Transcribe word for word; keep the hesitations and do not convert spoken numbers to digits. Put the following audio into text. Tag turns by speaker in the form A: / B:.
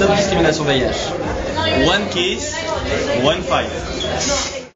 A: de discrimination V I H.
B: One case, one fight.